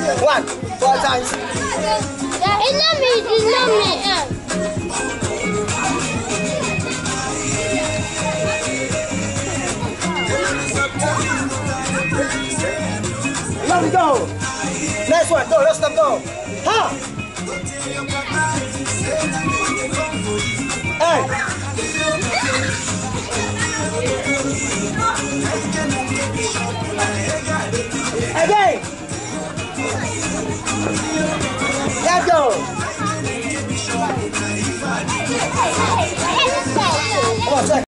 One, 4 times. It's not me. Here we go. Next one, go, let's stop, go. Ha! Hey! Again!